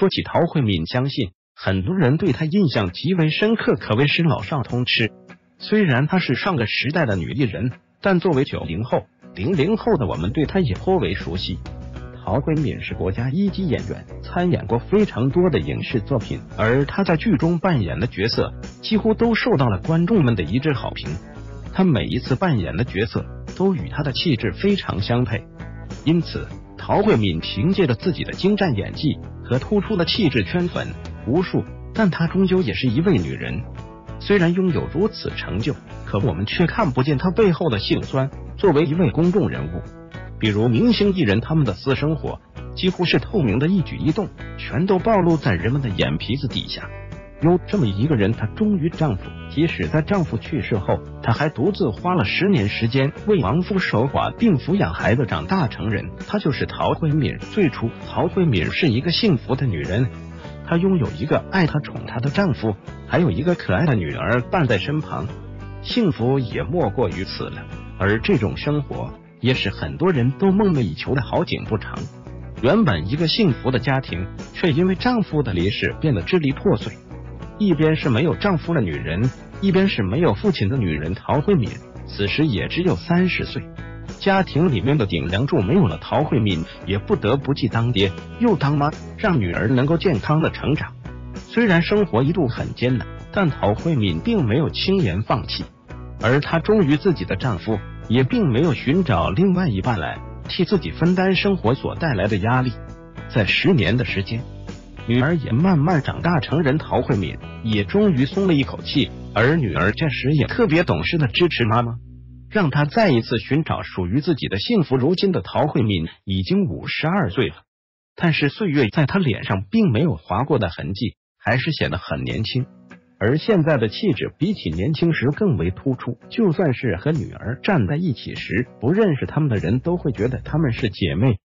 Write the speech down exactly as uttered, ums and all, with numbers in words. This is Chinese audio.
说起陶慧敏，相信很多人对她印象极为深刻，可谓是老少通吃。虽然她是上个时代的女艺人，但作为九零后、零零后的我们对她也颇为熟悉。陶慧敏是国家一级演员，参演过非常多的影视作品，而她在剧中扮演的角色几乎都受到了观众们的一致好评。她每一次扮演的角色都与她的气质非常相配，因此陶慧敏凭借着自己的精湛演技和突出的气质圈粉无数，但她终究也是一位女人。虽然拥有如此成就，可我们却看不见她背后的辛酸。作为一位公众人物，比如明星艺人，他们的私生活几乎是透明的，一举一动全都暴露在人们的眼皮子底下。有这么一个人，她忠于丈夫，即使在丈夫去世后，她还独自花了十年时间为亡夫守寡并抚养孩子长大成人。她就是陶慧敏。最初，陶慧敏是一个幸福的女人，她拥有一个爱她宠她的丈夫，还有一个可爱的女儿伴在身旁，幸福也莫过于此了。而这种生活也是很多人都梦寐以求的好景不长。原本一个幸福的家庭，却因为丈夫的离世变得支离破碎。一边是没有丈夫的女人，一边是没有父亲的女人。陶慧敏此时也只有三十岁，家庭里面的顶梁柱没有了，陶慧敏也不得不既当爹又当妈，让女儿能够健康的成长。虽然生活一度很艰难，但陶慧敏并没有轻言放弃，而她忠于自己的丈夫，也并没有寻找另外一半来替自己分担生活所带来的压力。在十年的时间，女儿也慢慢长大成人，陶慧敏也终于松了一口气，而女儿这时也特别懂事的支持妈妈，让她再一次寻找属于自己的幸福。如今的陶慧敏已经五十二岁了，但是岁月在她脸上并没有划过的痕迹，还是显得很年轻。而现在的气质比起年轻时更为突出，就算是和女儿站在一起时，不认识他们的人都会觉得他们是姐妹。